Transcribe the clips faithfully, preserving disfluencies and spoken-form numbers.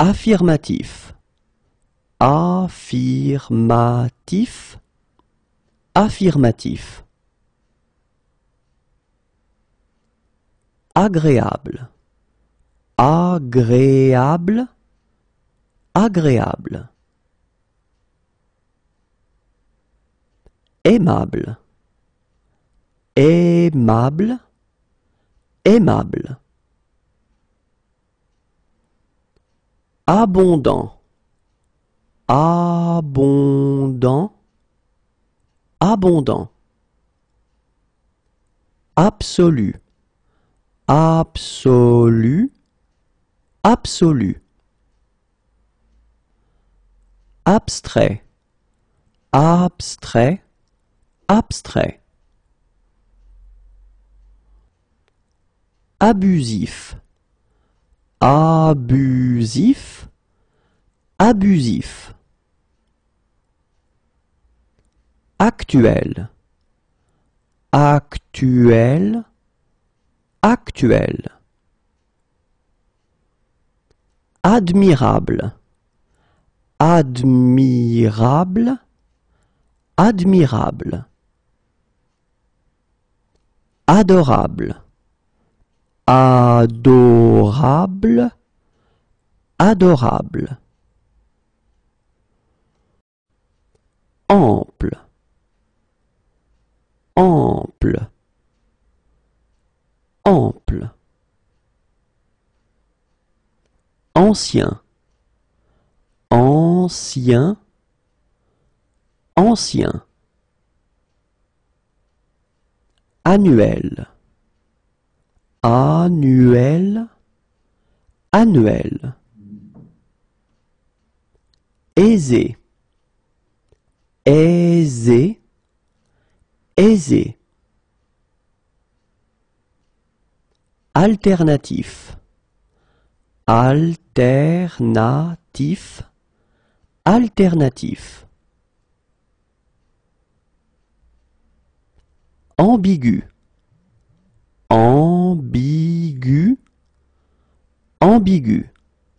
affirmatif, affirmatif, affirmatif. Agréable, agréable, agréable. Aimable, aimable, aimable. Abondant, abondant, abondant. Absolu, absolu, absolu. Abstrait, abstrait, abstrait. Abusif, abusif, abusif. Actuel, actuel, actuel. Admirable, admirable, admirable. Adorable, adorable, adorable. Ample, ample, ample. Ancien, ancien, ancien. Annuel, annuel, annuel. Aisé, aisé, aisé. Alternatif, alternatif, alternatif. Ambigu, ambigu, ambigu.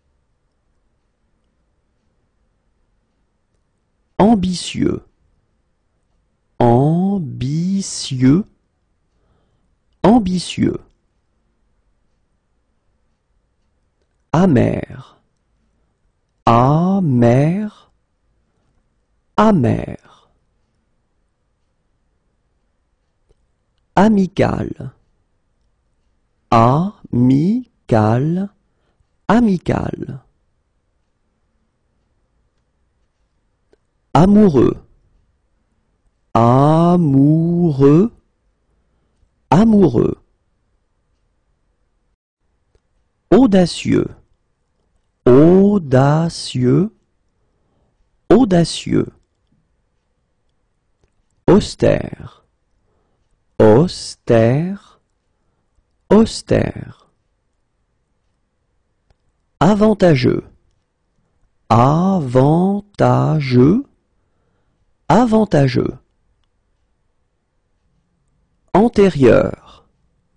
Ambitieux, ambitieux, ambitieux. Amer, amer, amer. Amical, amical, amical. Amoureux, amoureux, amoureux. Audacieux, audacieux, audacieux. Austère, austère, austère. Avantageux, avantageux, avantageux. Antérieur,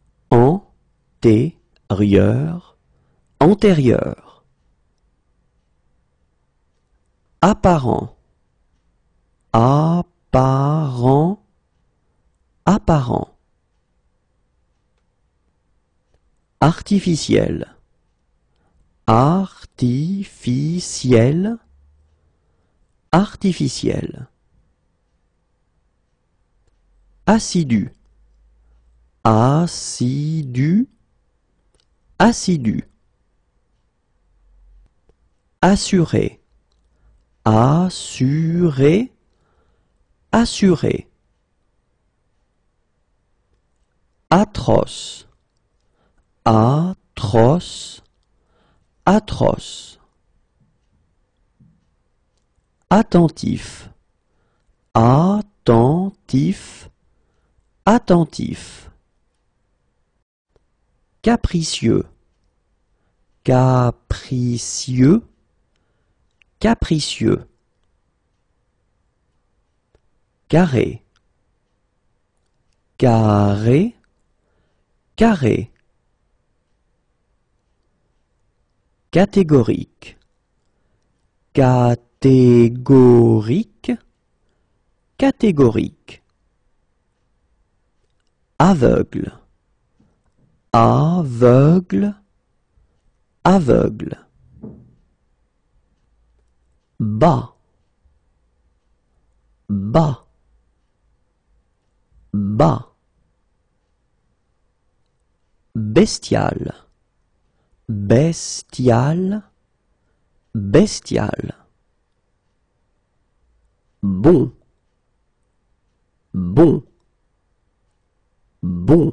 antérieur, antérieur. Apparent, apparent, apparent. Artificiel, artificiel, artificiel. Assidu, assidu, assidu. Assuré, assuré, assuré. Atroce, atroce, atroce. Attentif, attentif, attentif. Capricieux, capricieux, capricieux. Carré, carré, carré. Catégorique, catégorique, catégorique. Aveugle, aveugle, aveugle. Bas, bas, bas. Bestial, bestial, bestial. Bon, bon, bon.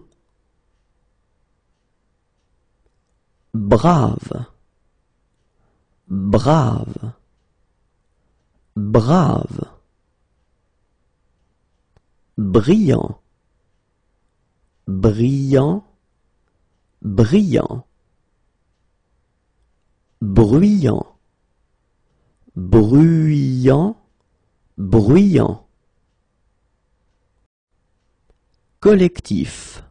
Brave, brave, brave. Brillant, brillant, brillant. Bruyant, bruyant, bruyant. Collectif,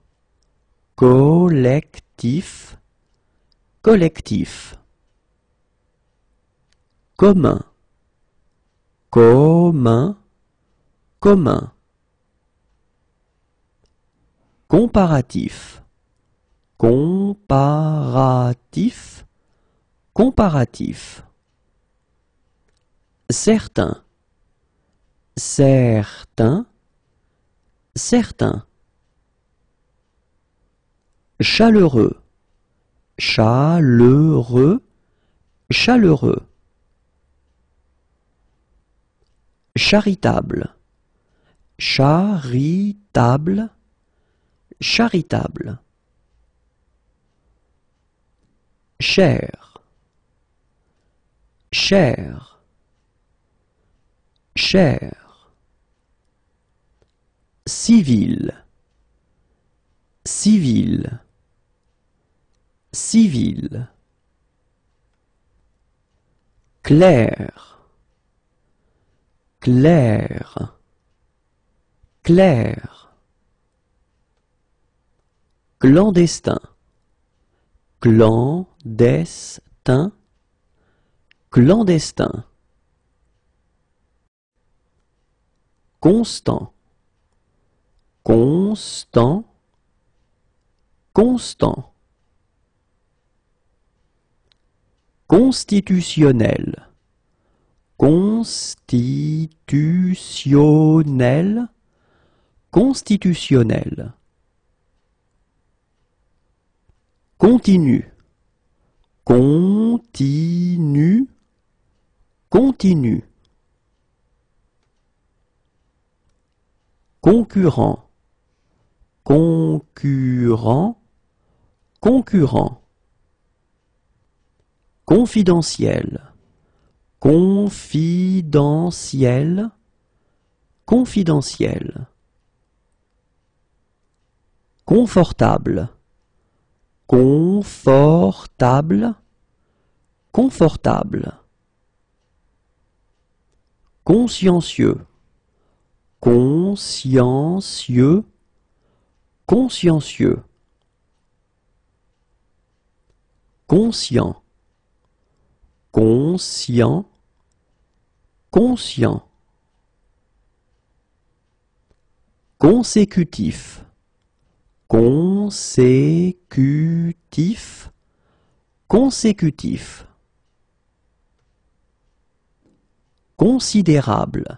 collectif, collectif. Commun, commun, commun. Comparatif, comparatif, comparatif. Certain, certain, certain. Chaleureux, chaleureux, chaleureux. Charitable, charitable, charitable. Cher, cher, cher. Civil, civil, civil. Clair, clair, clair. Clandestin, clandestin, clandestin. Constant, constant, constant. Constitutionnel, constitutionnel, constitutionnel. Continue, continue, continue. Concurrent, concurrent, concurrent. Confidentiel, confidentiel, confidentiel. Confortable, confortable, confortable. Consciencieux, consciencieux, consciencieux. Conscient, conscient, conscient. Consécutif, consécutif, consécutif. Considérable,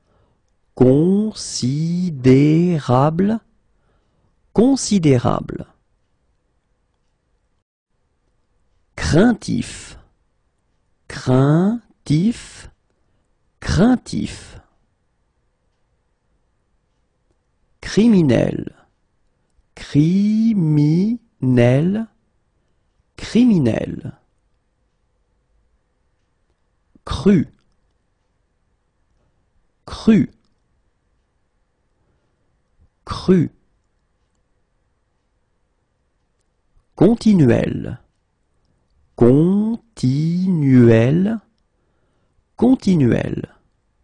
considérable, considérable. Craintif, craintif, craintif. Criminel, criminel, criminel. Cru, cru, cru. Continuel, continuel, continuel.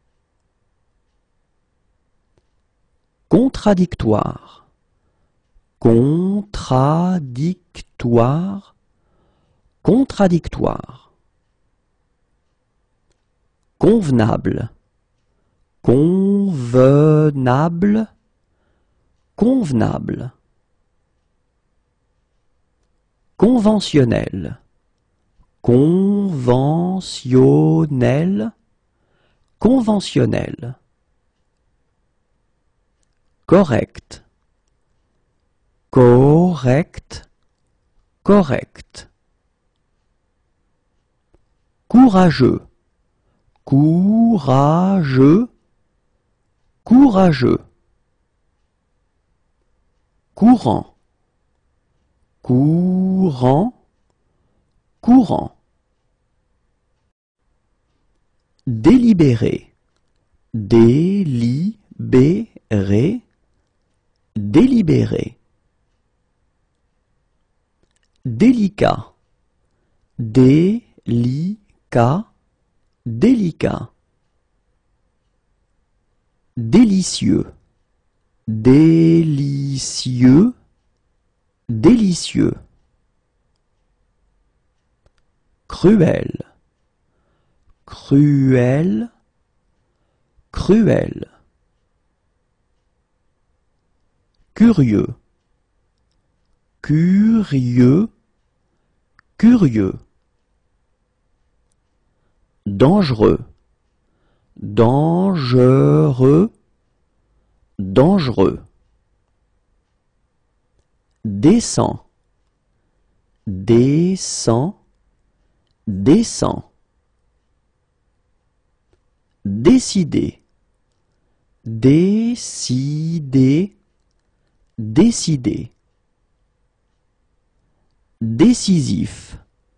Contradictoire, contradictoire, contradictoire. convenable, convenable, convenable. Conventionnel, conventionnel, conventionnel. Correct, correct, correct. Courageux, courageux, courageux. Courant, courant, courant. Délibéré, délibéré, délibéré. Délicat, délicat, délicat. Délicieux, délicieux, délicieux. Cruel, cruel, cruel. Curieux, curieux, curieux. Dangereux, dangereux, dangereux. Décent, décent, décent. Décider, décider, décider. Décisif,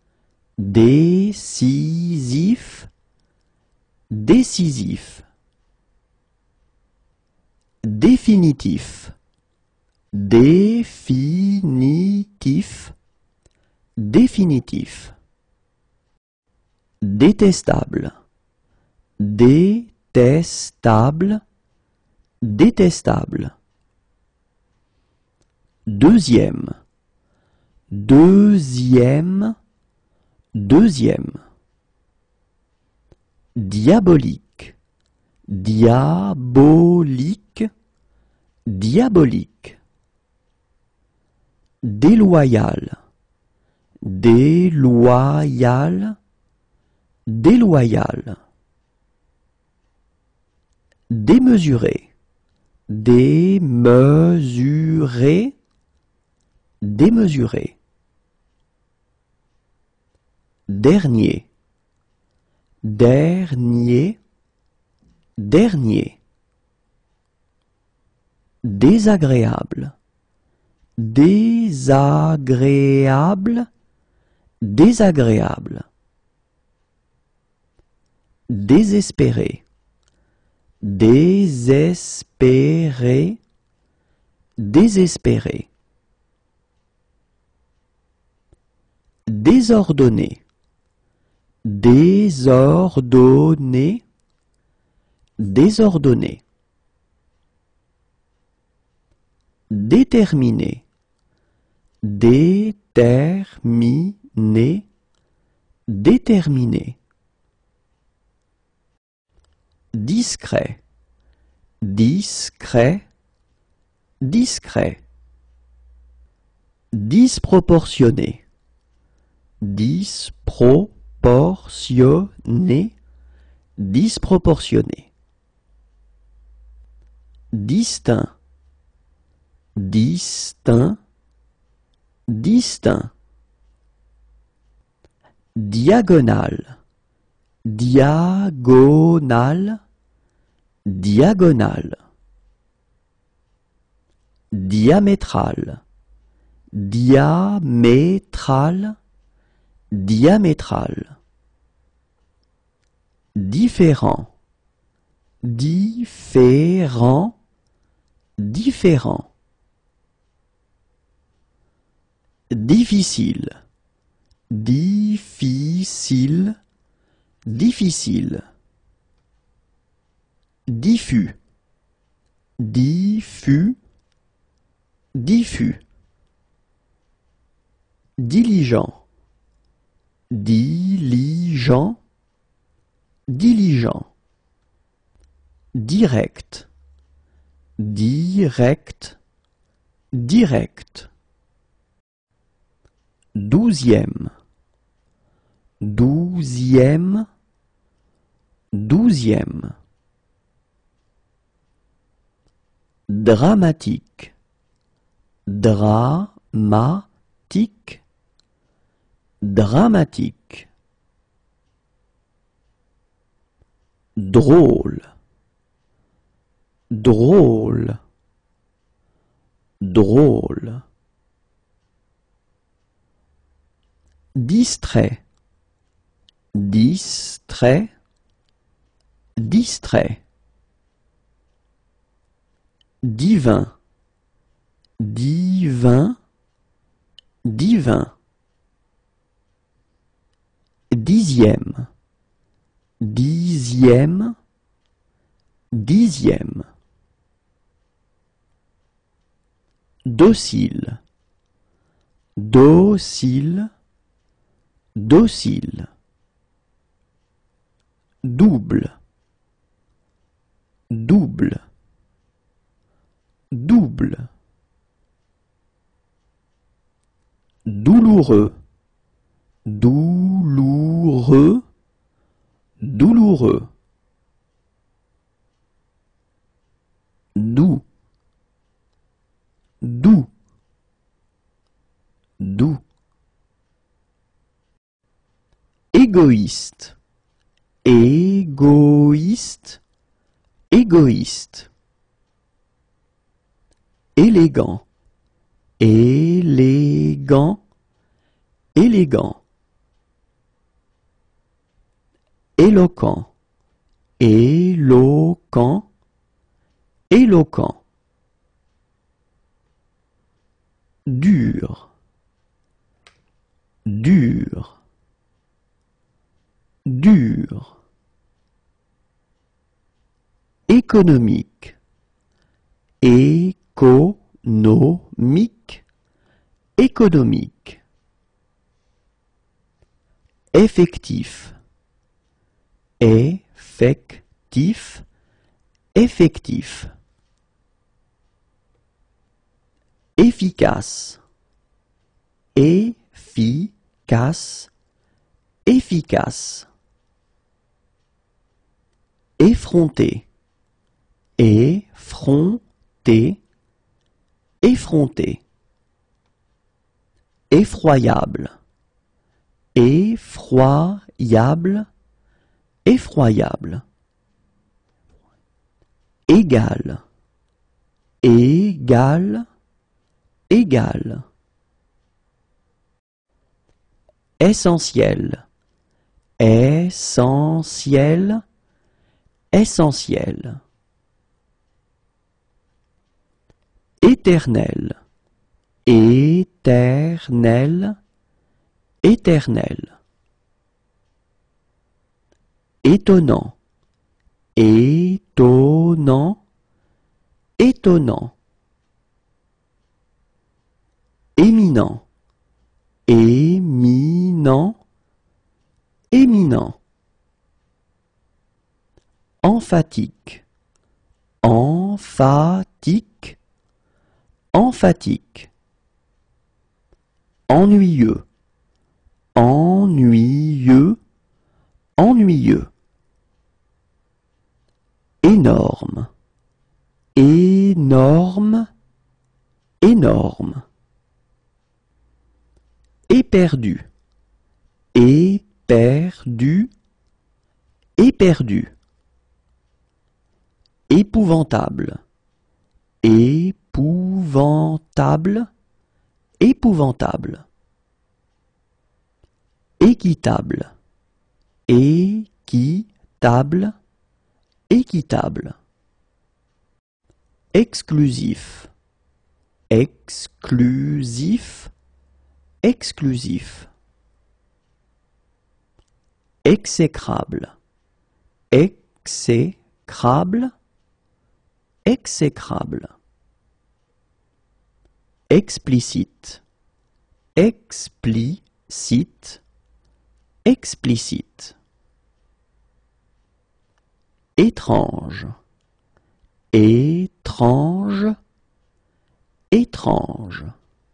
décisif, décisif. Définitif, définitif, définitif. Détestable, détestable, détestable. Deuxième, deuxième, deuxième. Diabolique, diabolique, diabolique. Déloyal, déloyal, déloyal. Démesuré, démesuré, démesuré. Dernier, dernier, dernier. Désagréable, désagréable, désagréable. Désespéré, désespéré, désespéré. Désordonné, désordonné, désordonné. Déterminé, déterminé, déterminé. Discret, discret, discret. Disproportionné, disproportionné, disproportionné. Distinct, distinct, distinct. Diagonale, diagonale, diagonale. Diamétral, diamétral, diamétral. Différent, différent, différent. Difficile, difficile, difficile. Diffus, diffus, diffus. Diligent, diligent, diligent, direct, direct, direct. Douzième, douzième, douzième. Dramatique, dramatique, dramatique. Drôle, drôle, drôle. Distrait, distrait, distrait. Divin, divin, divin. Dixième, dixième, dixième. Docile, docile, docile. Double, double, double. Douloureux, douloureux, douloureux. Doux, doux, doux. Égoïste, égoïste, égoïste. Élégant, élégant, élégant. Éloquent, éloquent, éloquent. Dur, dur, dur. Économique, économique, économique. Effectif, effectif, effectif. Efficace, efficace, efficace. Effronté, effronté, effronté. Effroyable, effroyable, effroyable. Égal, égal, égal. Essentiel, essentiel, essentiel. Éternel, éternel, éternel. Étonnant, étonnant, étonnant. Éminent, éminent, éminent. Emphatique, emphatique, emphatique. Ennuyeux, ennuyeux, ennuyeux. Énorme, énorme, énorme. Éperdu, éperdu, éperdu. Épouvantable, épouvantable, épouvantable. Équitable, équitable, équitable. Exclusif, exclusif, exclusif. Exécrable, exécrable, exécrable. Explicite, explicite, explicite. étrange, étrange, étrange.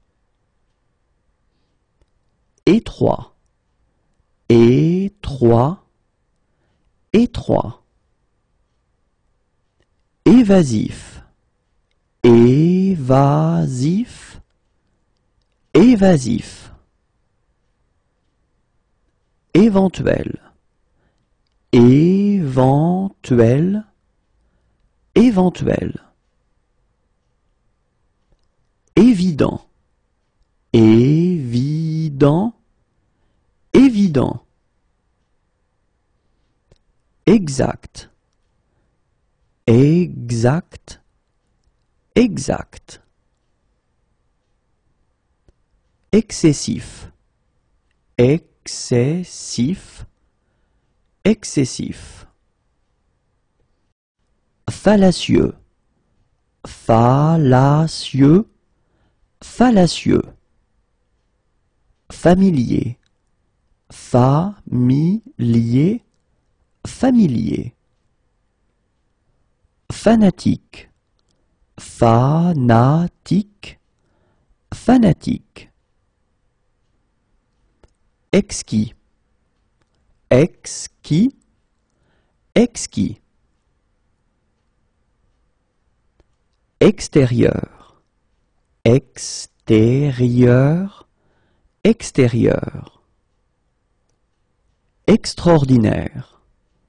Étroit, étroit, étroit. Évasif, évasif, évasif. Éventuel, éventuel, éventuel. Évident, évident, évident. Exact, exact, exact. Excessif, excessif, excessif. Fallacieux, fallacieux, fallacieux. Familier, familier, familier. Fanatique, fanatique, fanatique. Exquis, exquis, exquis. Extérieur, extérieur, extérieur. Extraordinaire,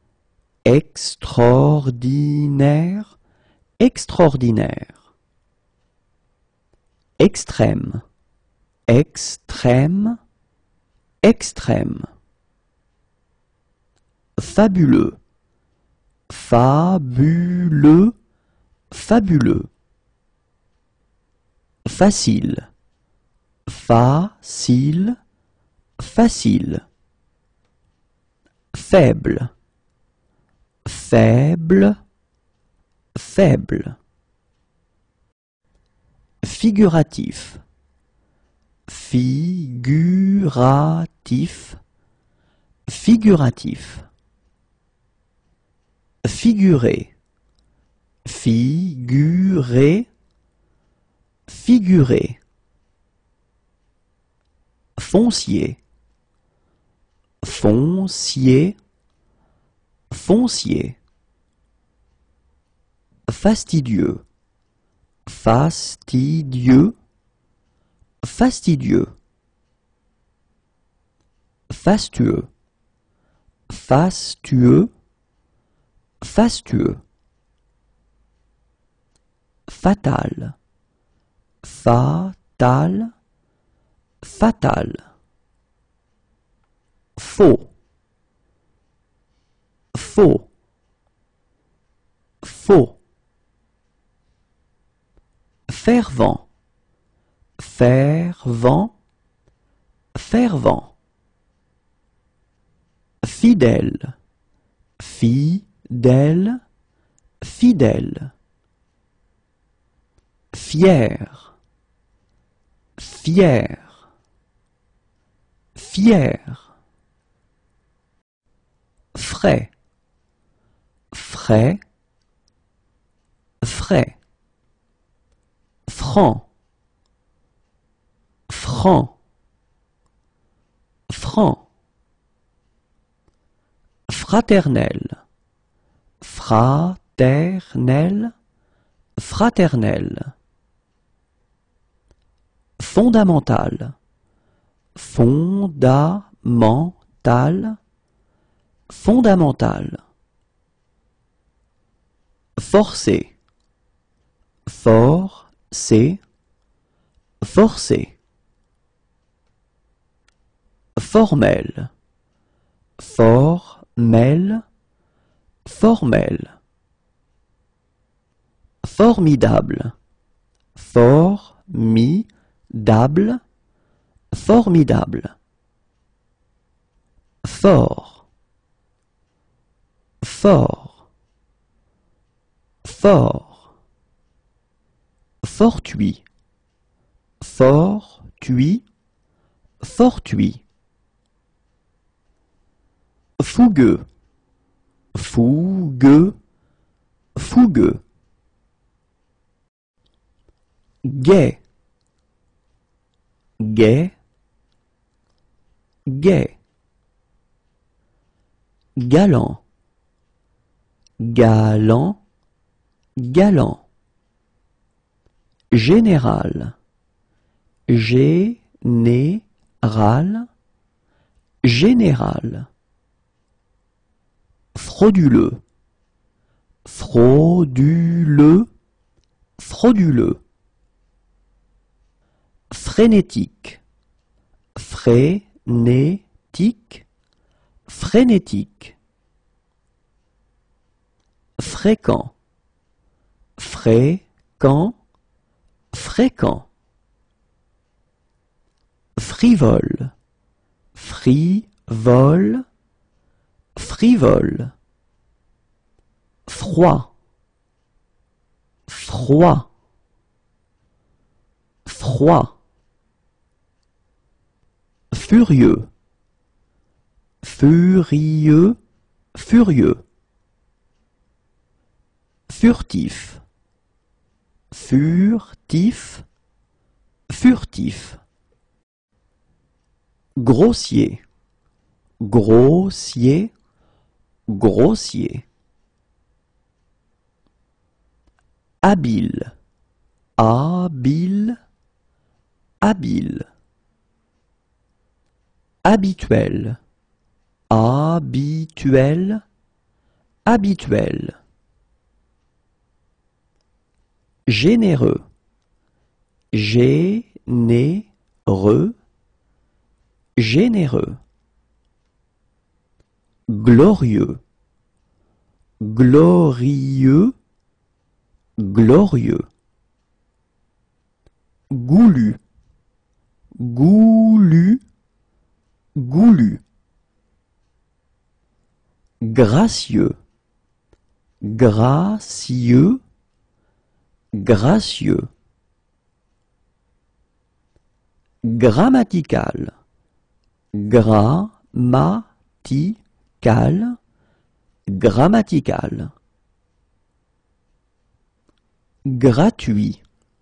extraordinaire, extraordinaire. Extrême, extrême, extrême. Fabuleux, fabuleux, fabuleux. Facile, facile, facile. Faible, faible, faible. Figuratif, figuratif, figuratif. Figurer, figurer, figurer. Foncier, foncier, foncier. Fastidieux, fastidieux, fastidieux. Fastueux, fastueux, fastueux. Fatal, fatal, fatal. Faux, faux, faux. Fervent, fervent, fervent. Fidèle, fidèle, fidèle. Fier, fier, fier. Frais, frais, frais. Franc, franc, franc. Fraternel, fraternel, fraternel. Fondamental, fondamental, fondamental. Forcé, forcé, forcé. Formel, formel, formel. Formidable, formidable, formidable. Fort, fort, fort. Fortuit, fortuit, fortuit. Fougueux, fougueux, fougueux, gai, gai, gai, galant, galant, galant, général, général, général, frauduleux, frauduleux, frauduleux, frénétique, frénétique, frénétique, fréquent, fréquent, fréquent, frivole, frivole, frivole, froid, froid, froid, furieux, furieux, furieux, furtif, furtif, furtif, grossier, grossier, grossier, habile, habile, habile, habituel, habituel, habituel, généreux, généreux, généreux, glorieux, glorieux, glorieux, goulu, goulu, goulu, gracieux, gracieux, gracieux, grammatical, grammatical, grammatical, gratuit,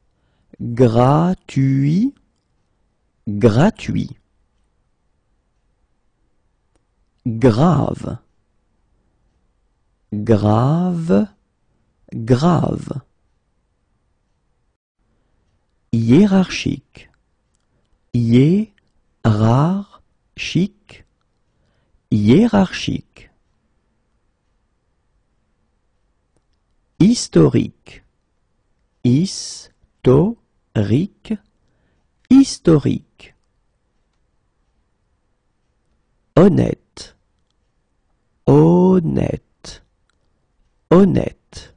gratuit, gratuit, grave, grave, grave, hiérarchique, hiérarchique, hiérarchique, historique, historique, historique, honnête, honnête, honnête,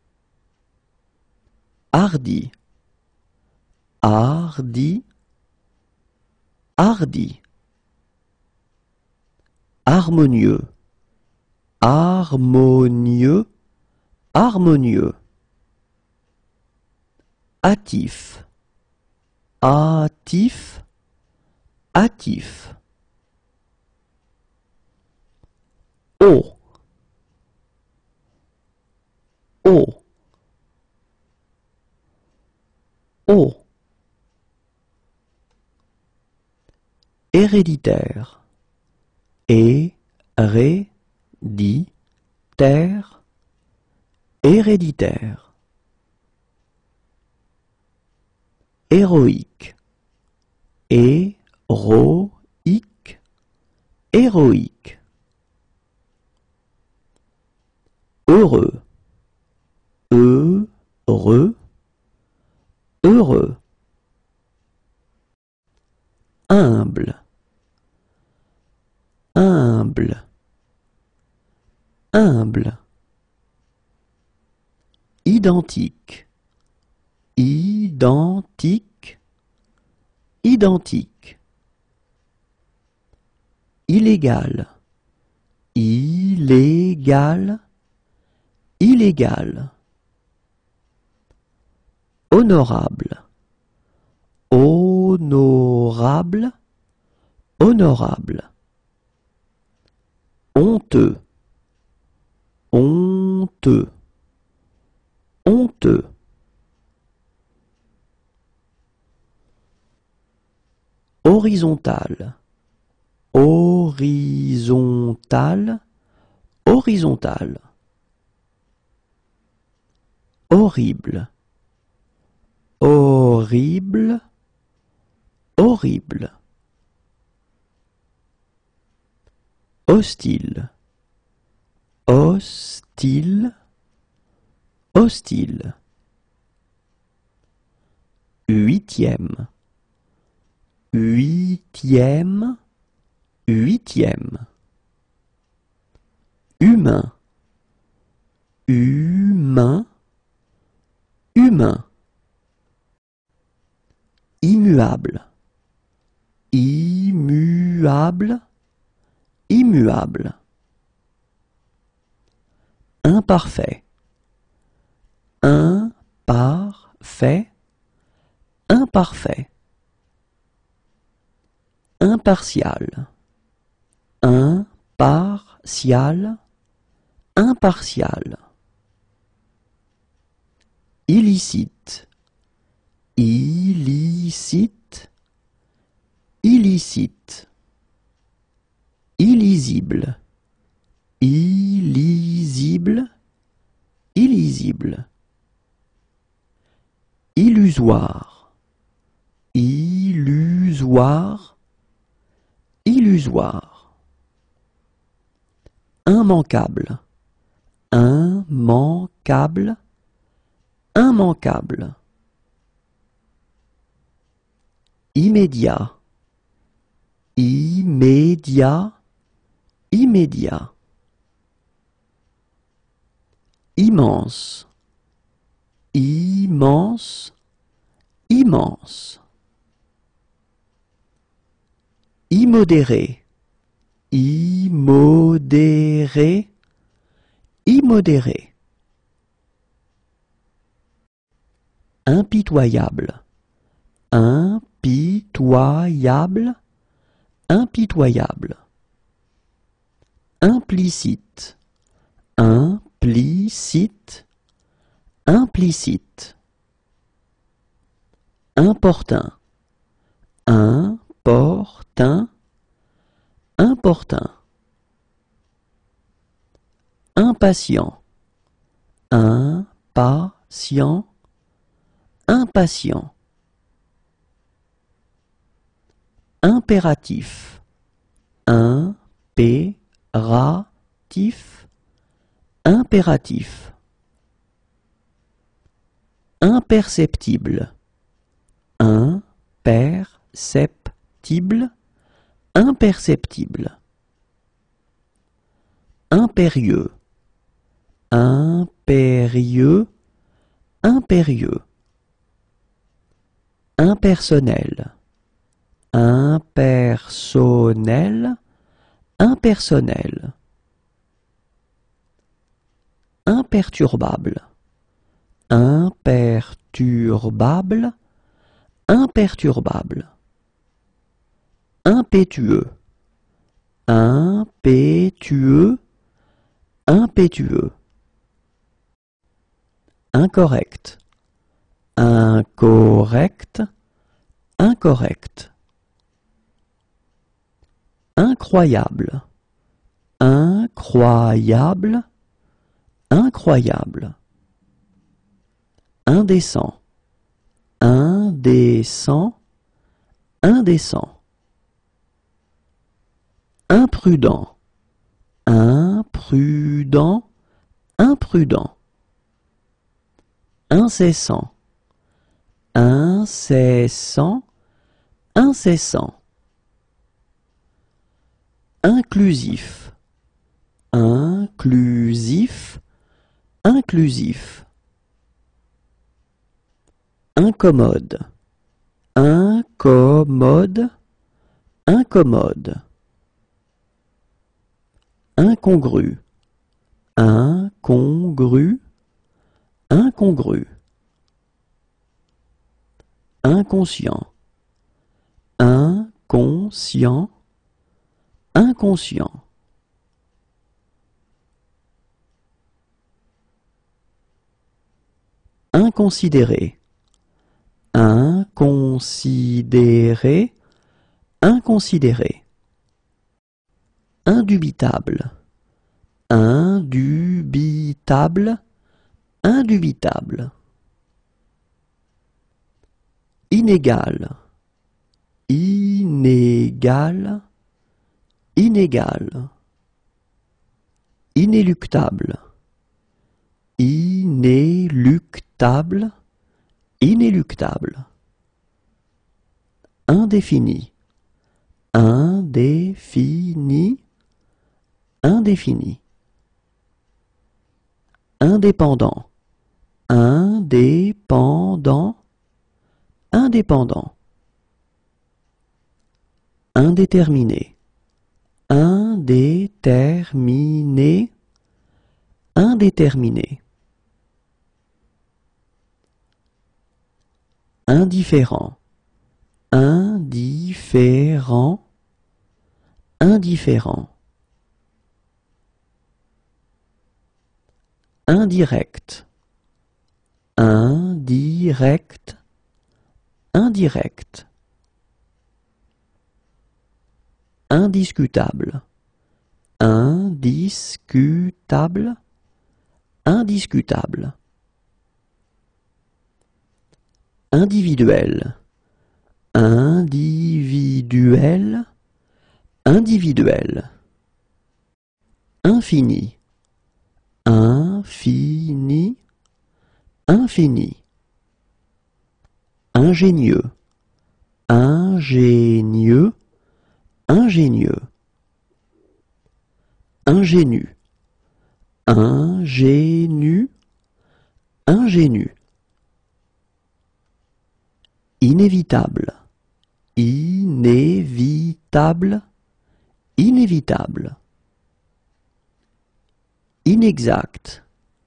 hardi, hardi, hardi, harmonieux, harmonieux, harmonieux, hâtif, hâtif, hâtif, haut, haut, haut, héréditaire, héréditaire, héréditaire, héroïque, héroïque, héroïque, heureux, heureux, heureux, humble, humble, humble, identique, identique, identique, illégal, illégal, illégal, honorable, honorable, honorable, honteux, honteux, Horizontale, horizontale, horizontale. Horrible, horrible, horrible. Hostile, hostile, hostile. Huitième, huitième, huitième. Humain, humain, humain. Immuable, immuable, immuable. Imparfait, imparfait, imparfait. Impartial, impartial, impartial. Illicite, illicite, illicite. Illisible, illisible, illisible. Illusoire, illusoire, illusoire. Immanquable, immanquable, immanquable. Immédiat, immédiat, immédiat. Immense, immense, immense. Immodéré, immodéré, immodéré. Impitoyable, impitoyable, impitoyable. Implicite, implicite, implicite. Importun, importun, importun. Impatient, impatient, impatient. Impératif, impératif, impératif. Imperceptible, imperceptible, imperceptible. Impérieux, impérieux, impérieux. Impersonnel, impersonnel, impersonnel. Imperturbable, imperturbable, imperturbable. Impétueux, impétueux, impétueux. Incorrect, incorrect, incorrect. Incroyable, incroyable, incroyable. Indécent, indécent, indécent. Imprudent, imprudent, imprudent. Incessant, incessant, incessant. Inclusif, inclusif, inclusif. Incommode, incommode, incommode. Incongru, incongru, incongru. Inconscient, inconscient, inconscient. Inconsidéré, inconsidéré, inconsidéré, indubitable, indubitable, indubitable, inégal, inégal, inégal, inéluctable, inéluctable, inéluctable, indéfini, indéfini, indéfini, indépendant, indépendant, indépendant, indéterminé, indéterminé, indéterminé, indifférent, indifférent, indifférent, indirect, indirect, indirect, indiscutable, indiscutable, indiscutable, individuel, individuel, individuel, infini, infini, infini, ingénieux, ingénieux, ingénieux, ingénu, ingénu, ingénu, inévitable, inévitable, inévitable, inexact,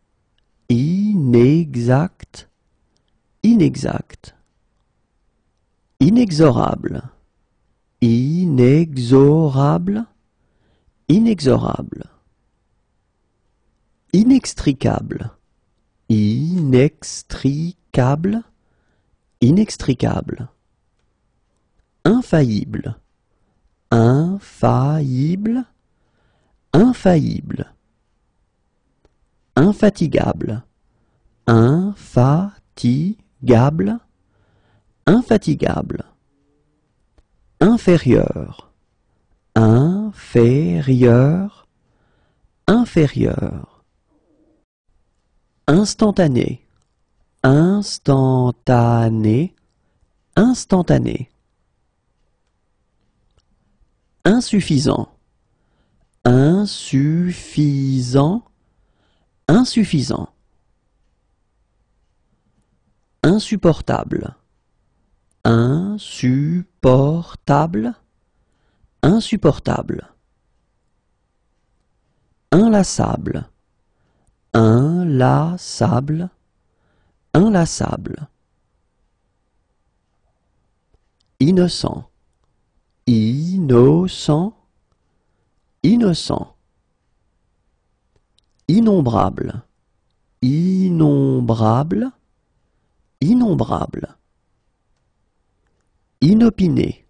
inexact, inexact, inexorable, inexorable, inexorable, inextricable, inextricable, inextricable, infaillible, infaillible, infaillible, infatigable, infatigable, infatigable, inférieur, inférieur, inférieur, instantané, instantané, instantané, insuffisant, insuffisant, insuffisant, insupportable, insupportable, insupportable, inlassable, inlassable, inlassable, innocent, innocent, innocent, innombrable, innombrable, innombrable, inopiné,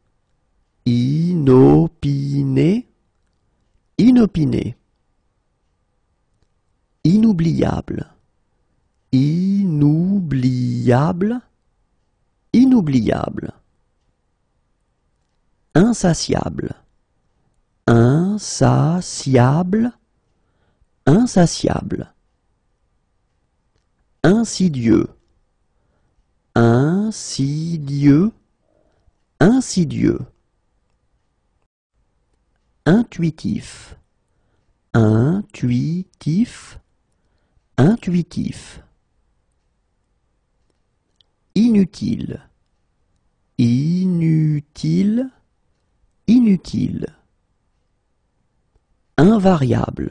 inopiné, inopiné, inoubliable, inoubliable, inoubliable, insatiable, insatiable, insatiable, insidieux, insidieux, insidieux, intuitif, intuitif, intuitif, inutile, inutile, inutile, invariable,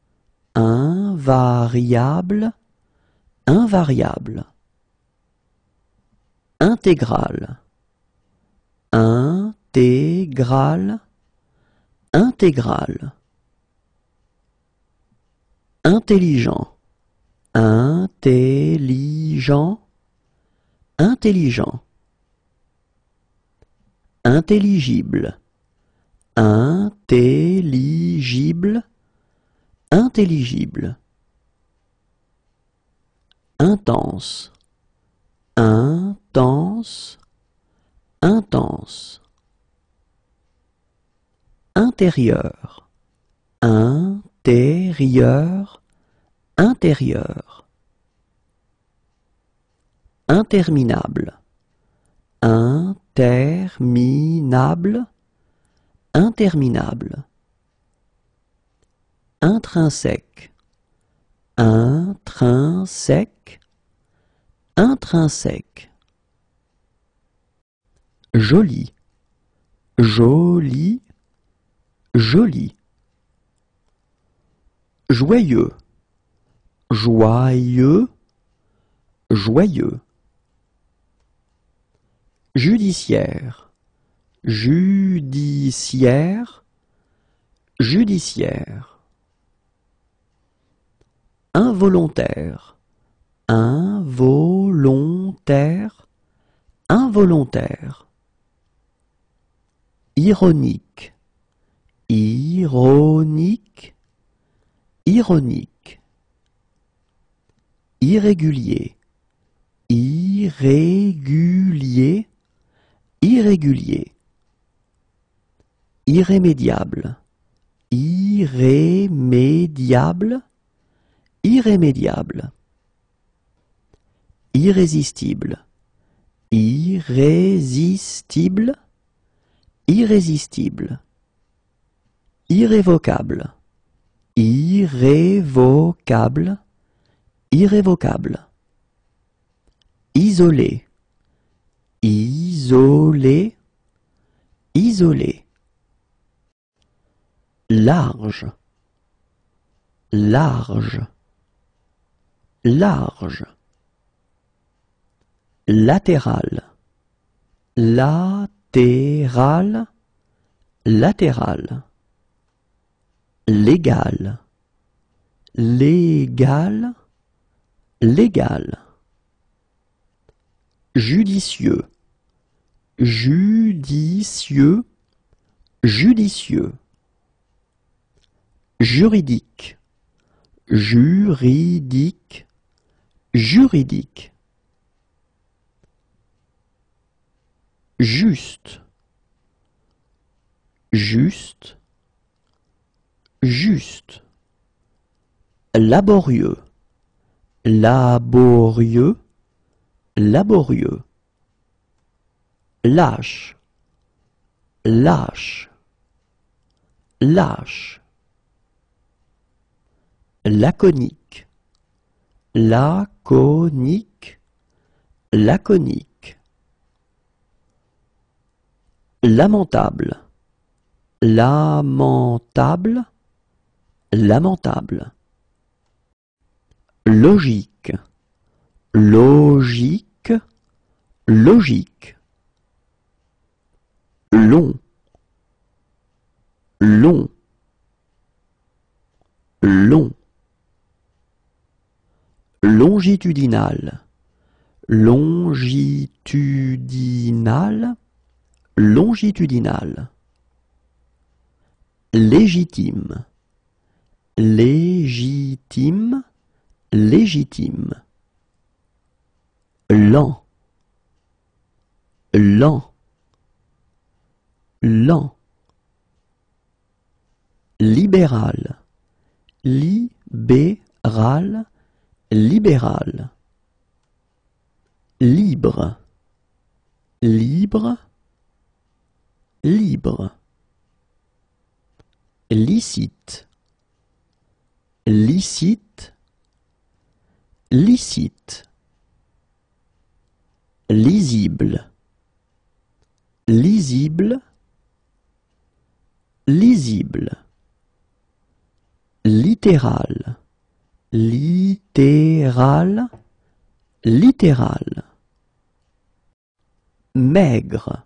invariable, invariable, intégral, intégral, intégral, intelligent, intelligent, intelligent, intelligible, intelligible, intelligible. Intense, intense, intense. Intérieur, intérieur, intérieur. Interminable, interminable, interminable. Intrinsèque, intrinsèque, intrinsèque. Joli, joli, joli. Joyeux, joyeux, joyeux. Judiciaire, judiciaire, judiciaire. Involontaire, involontaire, involontaire. Ironique, ironique, ironique. Irrégulier, irrégulier, irrégulier. Irrémédiable, irrémédiable, irrémédiable. Irrésistible, irrésistible, irrésistible. Irrévocable, irrévocable, irrévocable. Isolé, isolé, isolé. Large, large, large. Latéral, latéral, latéral. Légal, légal, légal. Judicieux, judicieux, judicieux. Juridique, juridique, juridique. Juste, juste, juste. Laborieux, laborieux, laborieux. Lâche, lâche, lâche. Laconique, laconique, laconique. Lamentable, lamentable, lamentable. Logique, logique, logique. Long, long, long. Longitudinal, longitudinal, longitudinal. Légitime, légitime, légitime. Lent, lent, lent. Libéral, libéral, libéral. Libre, libre, libre. Licite, licite, licite. Lisible, lisible, lisible. Littéral, littéral, littéral. Maigre,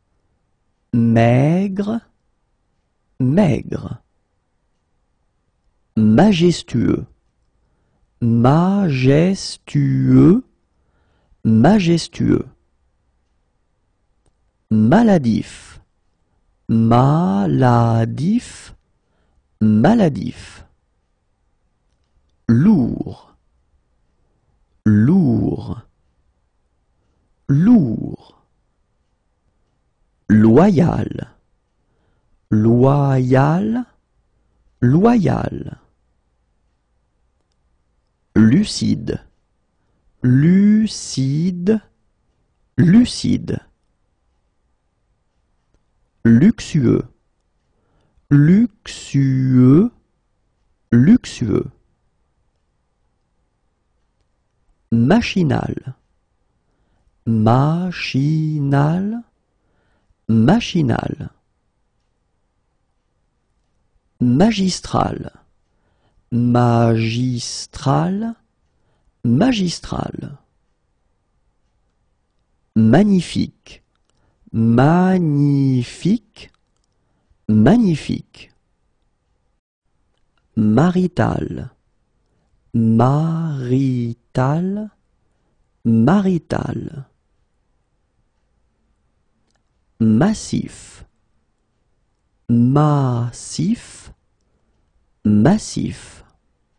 maigre, maigre. Majestueux, majestueux, majestueux. maladif, maladif, maladif. Lourd, lourd, lourd. Loyal, loyal, loyal. Lucide, lucide, lucide. Luxueux, luxueux, luxueux. Machinal, machinal, machinal. Magistral, magistral, magistral. Magnifique, magnifique, magnifique. Marital, marital, marital. Massif, massif, massif.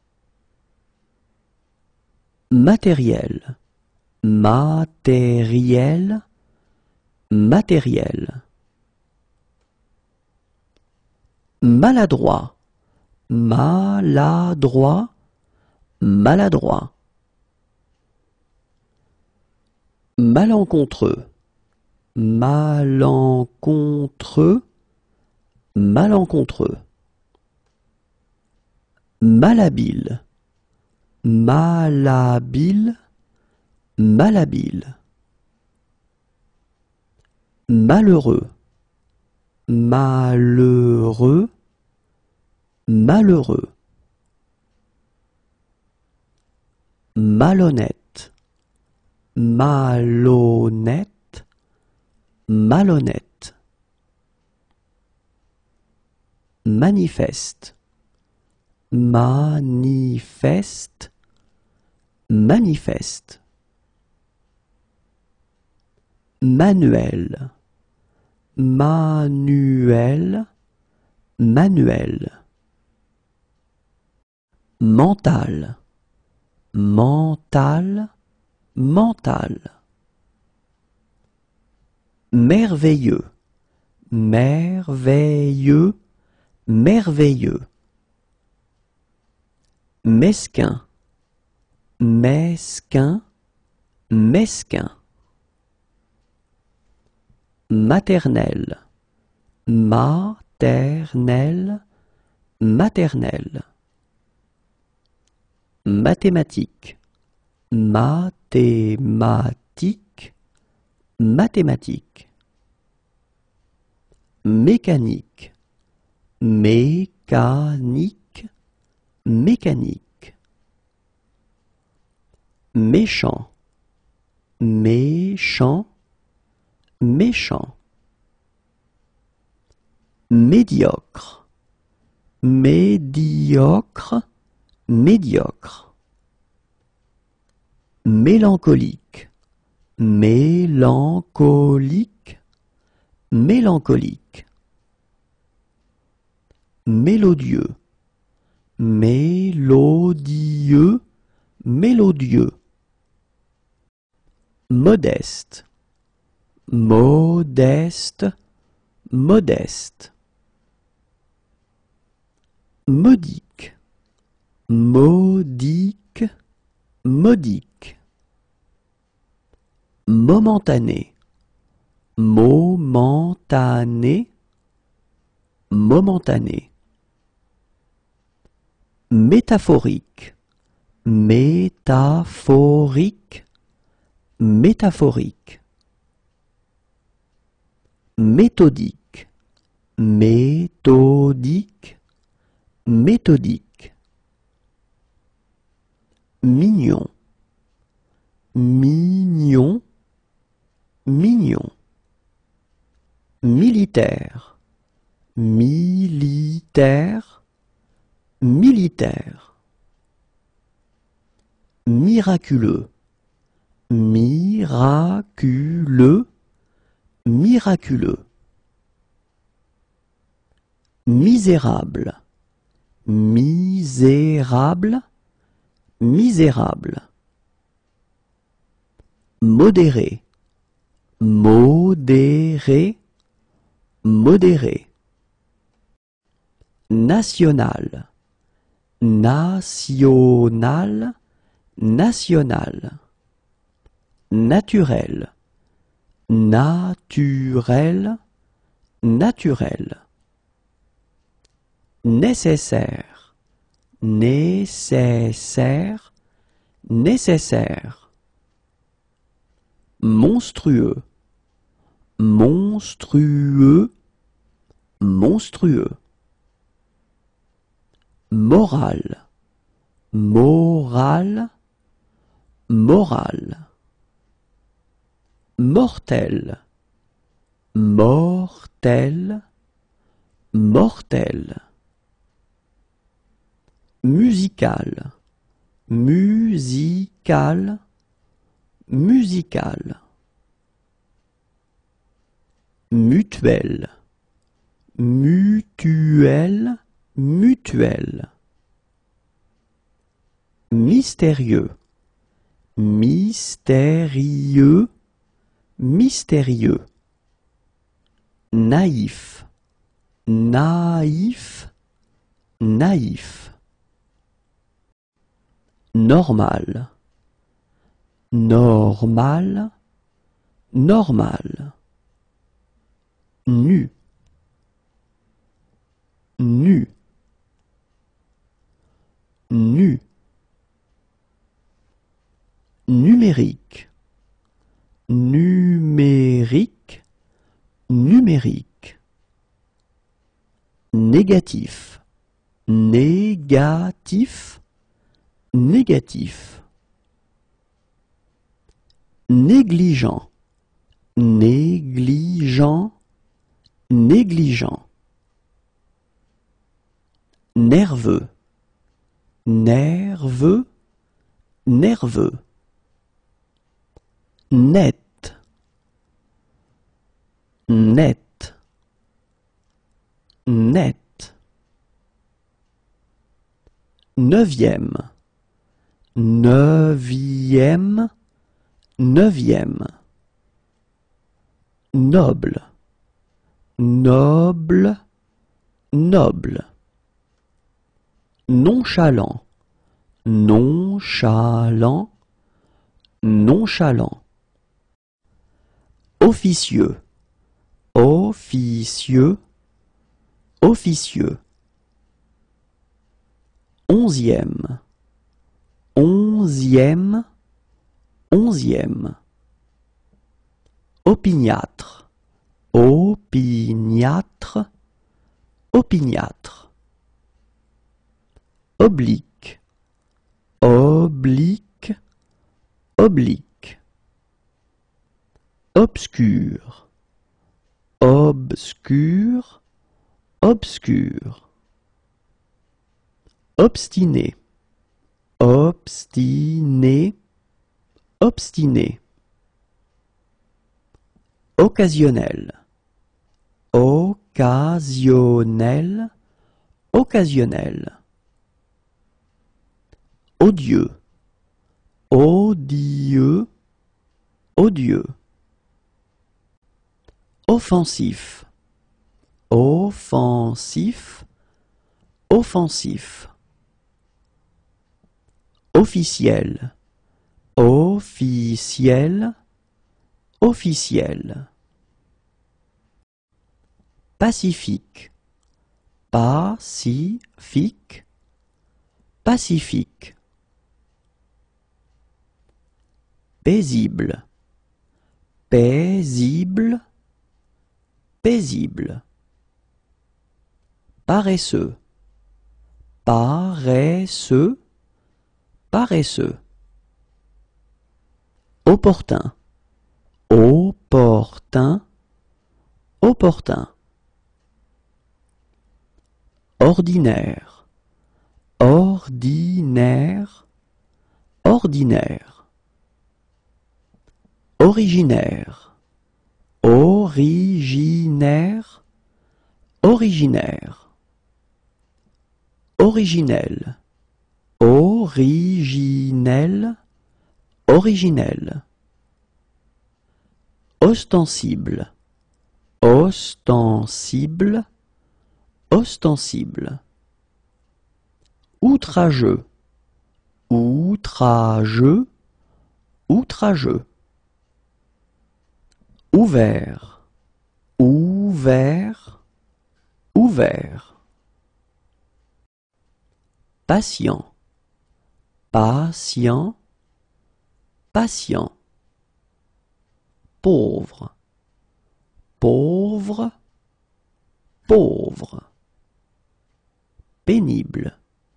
Matériel, matériel, matériel. Maladroit, maladroit, maladroit. Malencontreux, malencontreux, malencontreux. Malhabile, malhabile, malhabile. Malheureux, malheureux, malheureux. Malhonnête, malhonnête, malhonnête. Manifeste, manifeste, manifeste. Manuel, manuel, manuel. Mental, mental, mental. Merveilleux, merveilleux, merveilleux. Mesquin, mesquin, mesquin. Maternelle, maternelle, maternelle. Mathématique, mathématique, mathématique. Mécanique, mécanique, mécanique. Méchant, méchant, méchant. Médiocre, médiocre, médiocre. Mélancolique, mélancolique, mélancolique. Mélodieux, mélodieux, mélodieux. Modeste, modeste, modeste. Modique, modique, modique. Momentané, momentané, momentané. Métaphorique, métaphorique, métaphorique. Méthodique, méthodique, méthodique. Mignon, mignon, mignon. Militaire, militaire, militaire. Miraculeux, miraculeux, miraculeux, misérable, misérable, misérable, modéré, modéré, modéré, national, national, national, naturel, naturel, naturel, nécessaire, nécessaire, nécessaire, monstrueux, monstrueux, monstrueux, moral, moral, moral, mortel, mortel, mortel, musical, musical, musical, mutuel, mutuel, mutuel, mystérieux, mystérieux, mystérieux, naïf, naïf, naïf, normal, normal, normal, nu, nu, nu, numérique, numérique, numérique, négatif, négatif, négatif, négligent, négligent, négligent, nerveux, nerveux, nerveux, net, net, net, neuvième, neuvième, neuvième, noble, noble, noble, nonchalant, nonchalant, nonchalant, officieux, officieux, officieux, onzième, onzième, onzième, opiniâtre, opiniâtre, opiniâtre, oblique, oblique, oblique, obscur, obscur, obscur, obstiné, obstiné, obstiné, occasionnel, occasionnel, occasionnel, odieux, odieux, odieux, offensif, offensif, offensif, officiel, officiel, officiel, pacifique, pacifique, pacifique, paisible, paisible, paisible, paresseux, paresseux, paresseux, opportun, opportun, opportun, ordinaire, ordinaire, ordinaire, originaire, originaire, originaire, originel, originel, originel, ostensible, ostensible, ostensible, outrageux, outrageux, outrageux, ouvert, ouvert, ouvert, patient, patient, patient, pauvre, pauvre, pauvre, pénible,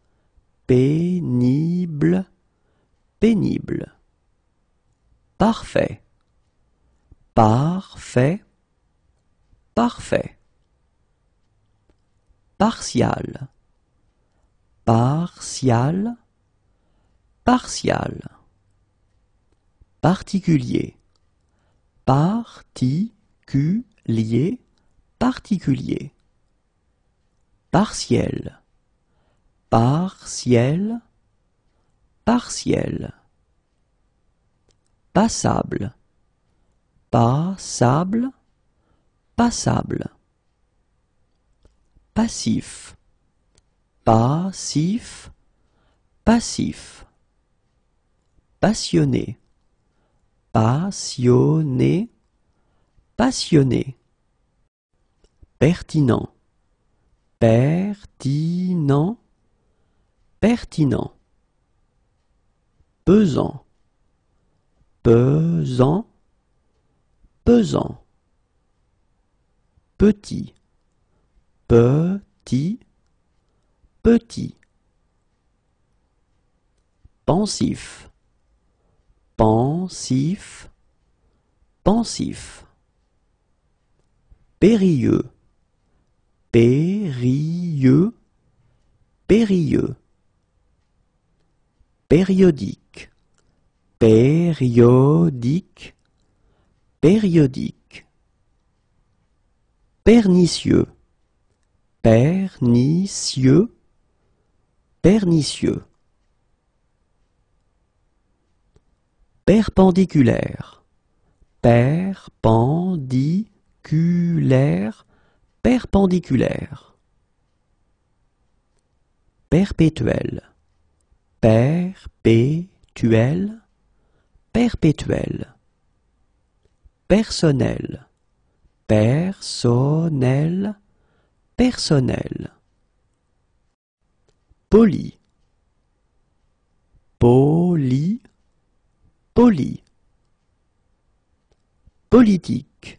pénible, pénible, parfait, parfait, parfait, partial, partial, partial, particulier, particulier, particulier, partiel, partiel, partiel, passable, passable, passable, passif, passif, passif, passionné, passionné, passionné, pertinent, pertinent, pertinent, pesant, pesant, pesant, petit, petit, petit, pensif, pensif, pensif, périlleux, périlleux, périlleux, périodique, périodique, périodique, pernicieux, pernicieux, pernicieux, perpendiculaire, perpendiculaire, perpendiculaire, perpétuel, perpétuel, perpétuel, personnel, personnel, personnel, poli, poli, poli, politique,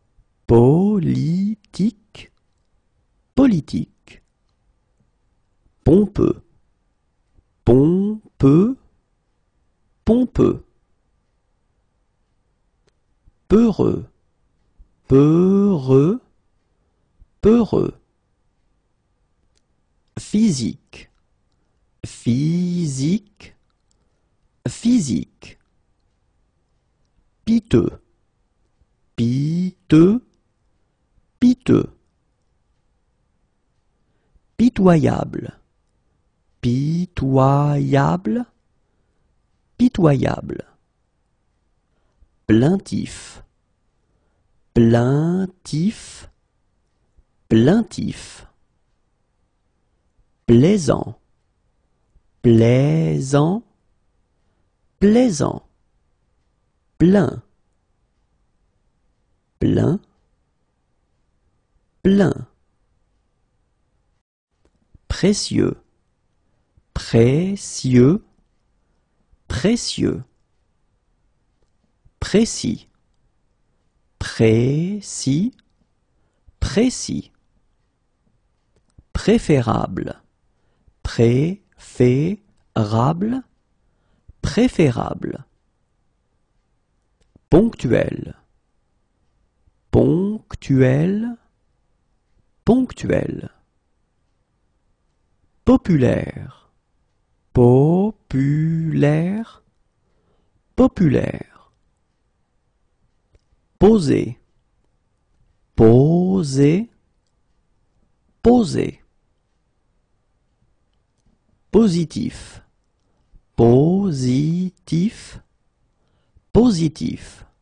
politique, politique, pompeux, pompeux, pompeux, peureux, peureux, peureux, physique, physique, physique, piteux, piteux, piteux, pitoyable, pitoyable, pitoyable, plaintif, plaintif, plaintif, plaisant, plaisant, plaisant, plein, plein, plein, précieux, précieux, précieux, précis, précis, précis, préférable, préférable, préférable, ponctuel, ponctuel, ponctuel, populaire, populaire, populaire, posé, poser, poser. Positif, positif, positif.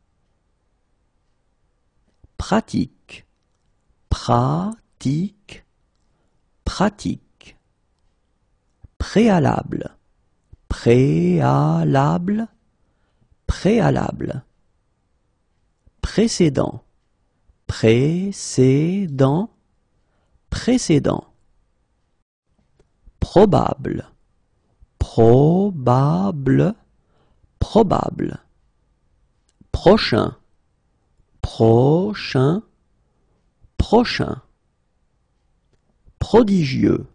Pratique, pratique, pratique. Préalable, préalable, préalable. Précédent, précédent, précédent. Probable, probable, probable. Prochain, prochain, prochain. Prodigieux,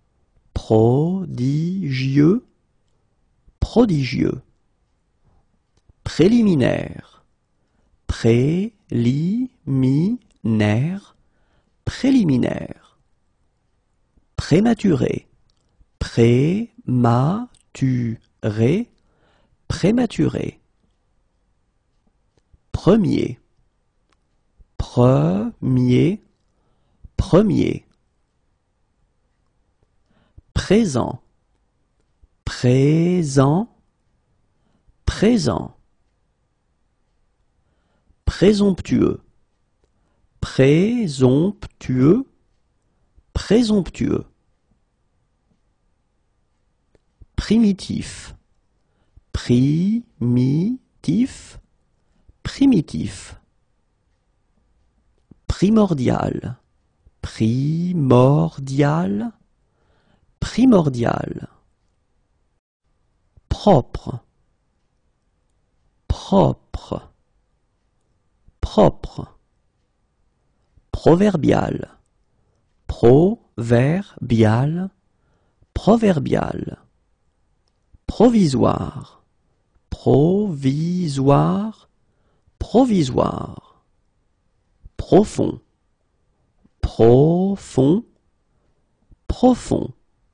prodigieux, prodigieux. Préliminaire, préliminaire, préliminaire. Prématuré, prématuré, prématuré. Premier, premier, premier. Présent, présent, présent. Présomptueux, présomptueux, présomptueux. Primitif, primitif, primitif. Primordial, primordial, primordial. Propre, propre, propre. Proverbial, proverbial, proverbial. Provisoire, provisoire, provisoire. Profond, profond, profond.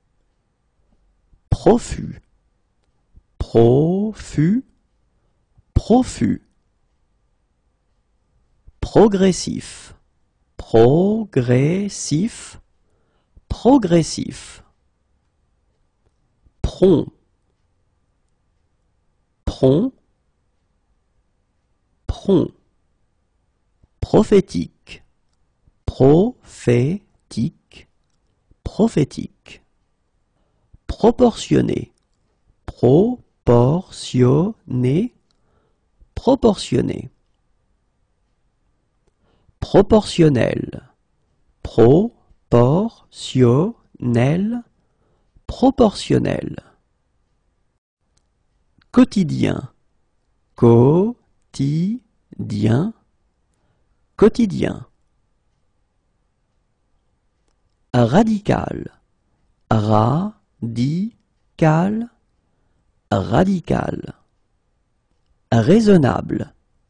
Profus, profus, profus. Progressif, progressif, progressif. Prompt, prompt, prompt. Prophétique, prophétique, prophétique. Proportionné, proportionné, proportionné. Proportionnel, proportionnel, proportionnel. Quotidien, quotidien, quotidien. Radical, radical, radical. Raisonnable,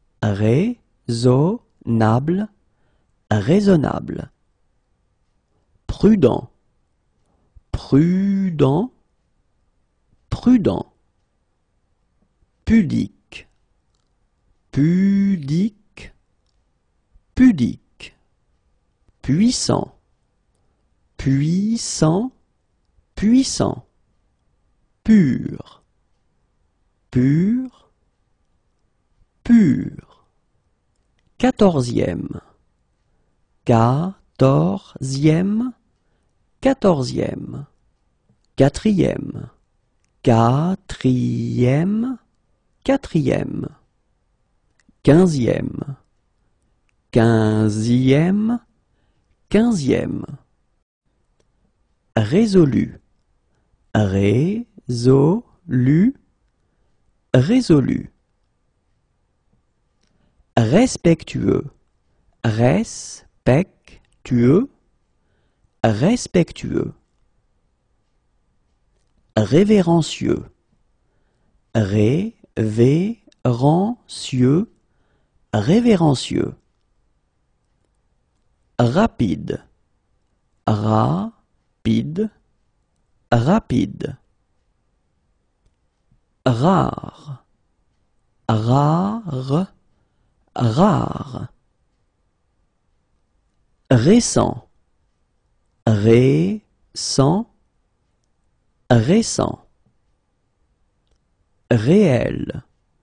raisonnable, raisonnable. Prudent, prudent, prudent. Pudique, pudique, pudique. Puissant, puissant, puissant. Pur, pur, pur. Quatorzième, quatorzième, quatorzième. Quatrième, quatrième, quatrième. Quinzième, quinzième, quinzième. Résolu, résolu, résolu. Respectueux, respectueux, respectueux. Révérencieux, révérencieux, révérencieux. Rapide, rapide, rapide. Rare, rare, rare. récent, récent, récent, réel,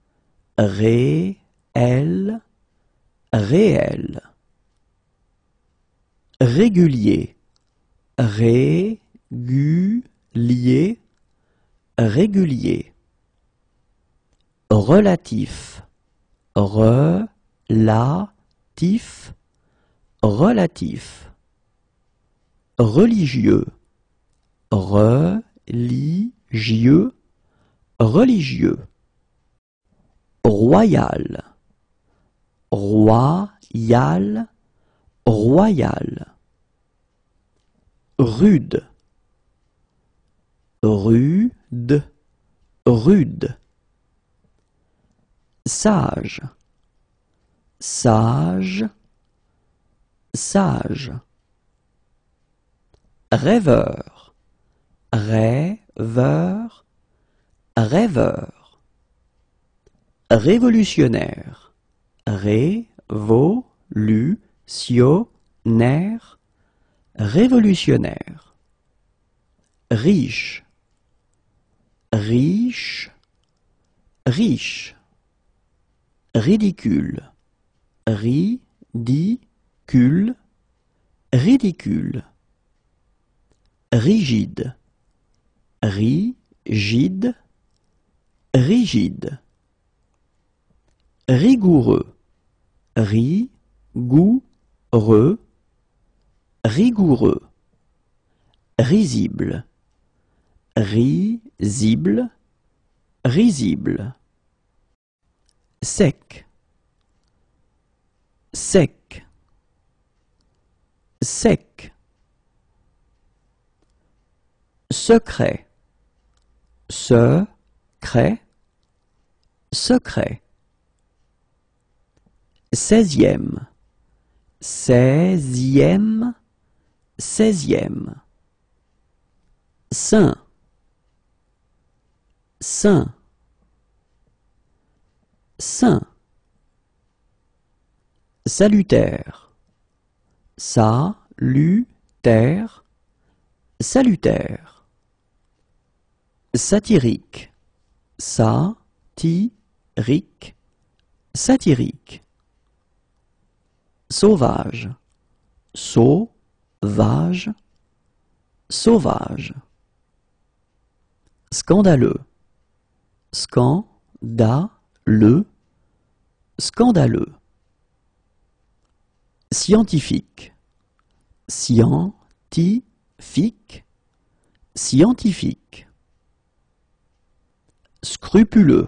réel, réel, régulier, régulier, régulier, relatif, relatif, relatif, religieux, religieux, religieux, royal, royal, royal, rude, rude, rude, sage, sage, sage, rêveur, rêveur, rêveur, révolutionnaire, révolutionnaire, révolutionnaire, riche, riche, riche, ridicule, ridicule, ridicule, rigide, rigide, rigide, rigoureux, rigoureux, rigoureux, risible, risible, risible, sec, sec, sec, secret, secret, secret, seizième, seizième, seizième, saint, saint, saint, salutaire, salutaire, salutaire, satirique, satirique, satirique, sauvage, sauvage, sauvage, scandaleux, scandaleux, scandaleux, scientifique, scientifique, scientifique, scrupuleux,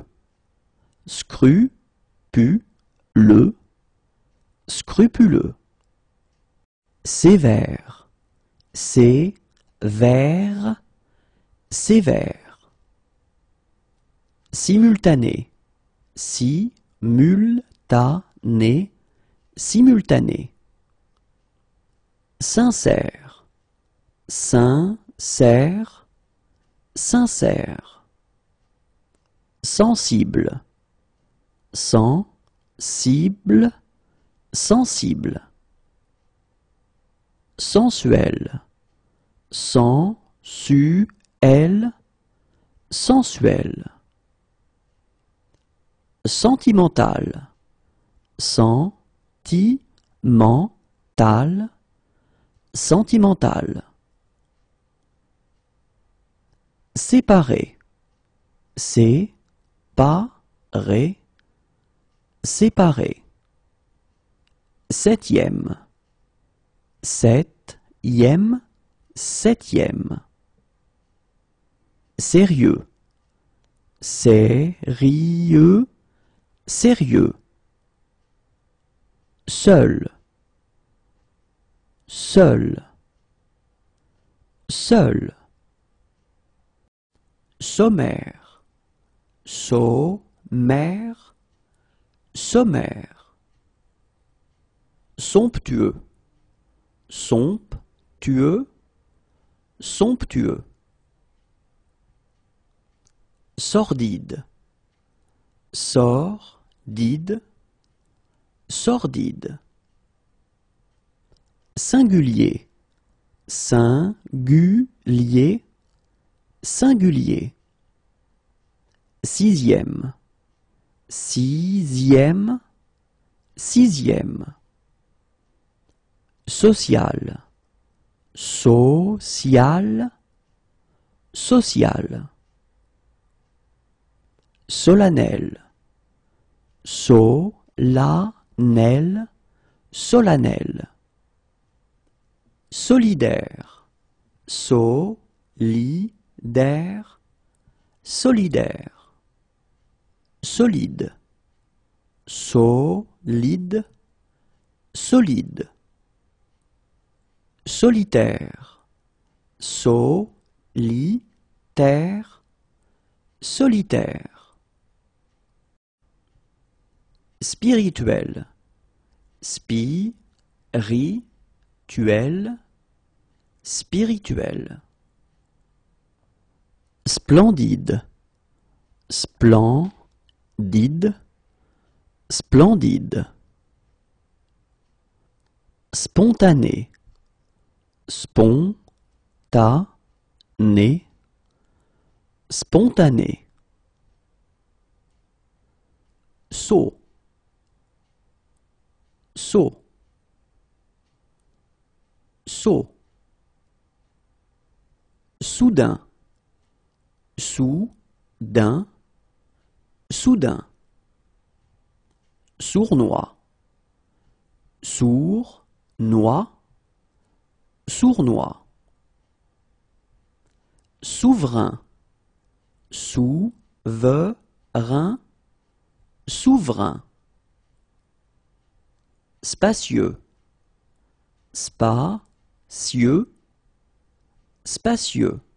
scrupuleux, scrupuleux, sévère, sévère, sévère, simultané, simultané, simultané, sincère, sincère, sincère, sensible, sensible, sensible, sensuel, sensuel, sensuel, sentimental, sentimental, sentimental, séparé, séparé, séparé, septième, septième, septième, sérieux, sérieux, sérieux, seul, seul, seul, sommaire, sommaire, sommaire, somptueux, somptueux, somptueux, sordide, sordide, sordide, singulier, singulier, singulier. Sixième, sixième, sixième. Social, social, social. Solennel, solennel, solennel. Solidaire, solidaire, solidaire. Solide, solide, solide. Solitaire, solitaire, solitaire. Spirituel, spirituel, spirituel. Splendide, splendide, splendide. Spontané, spontané, spontané. Saut, saut, saut. Soudain, soudain, soudain. Sournois, sournois, sournois. Souverain, souverain, souverain. Spacieux, spacieux, spacieux.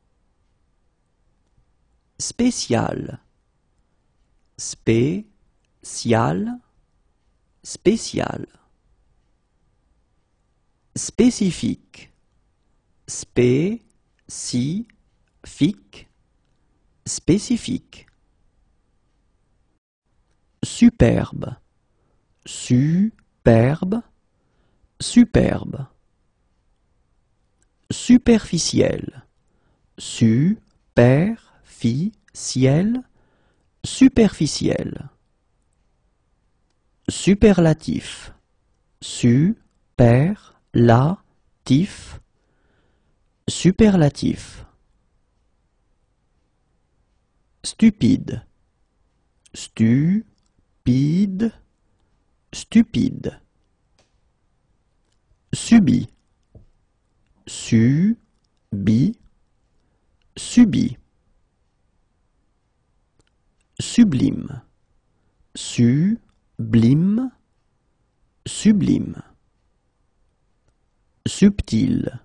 Spécial, spécial, spécial. Spécifique, spécifique, spécifique. Superbe, superbe, superbe. Superficiel, superficiel, superficiel. Superlatif, superlatif, superlatif. Stupide, stupide, stupide. Subi, subi, subi. Sublime, sublime, sublime. Subtil,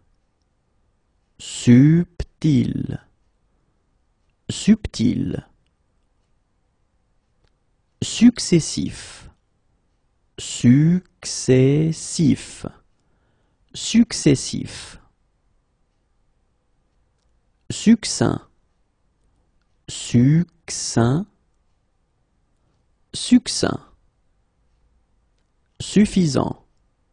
subtil, subtil. Successif, successif, successif. Succinct, succinct, succinct. Suffisant,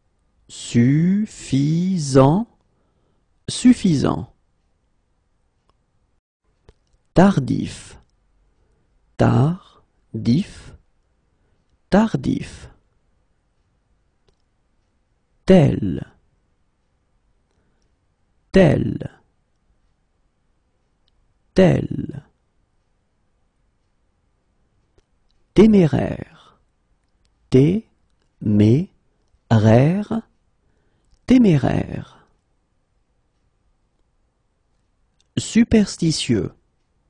suffisant, suffisant. Tardif, tardif, tardif. Tel, tel, tel. Téméraire, téméraire, téméraire. Superstitieux,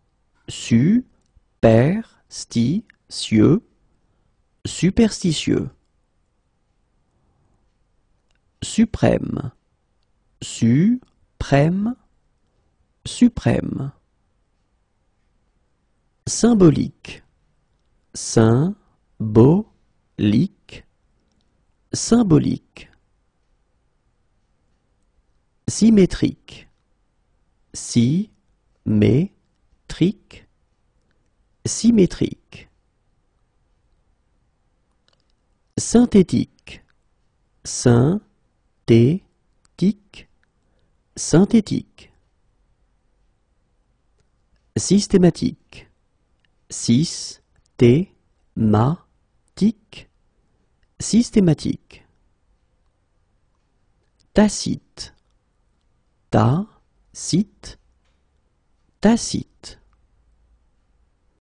superstitieux, superstitieux. Suprême, suprême, suprême. Symbolique, symbolique, symbolique. Symétrique, symétrique, symétrique. Synthétique, synthétique, tic, synthétique. Systématique. Sys, T, ma, tic, systématique. Tacite. Ta, cite, tacite.